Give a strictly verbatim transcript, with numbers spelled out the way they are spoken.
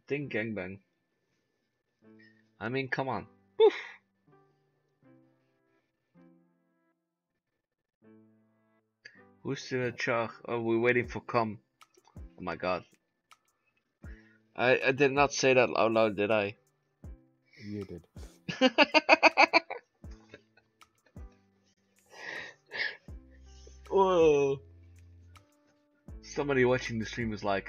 Ding gangbang. I mean, come on. Woof. Who's still a char? Oh, we're waiting for come. Oh my god. I, I did not say that out loud, did I? You did. Whoa. Somebody watching the stream is like,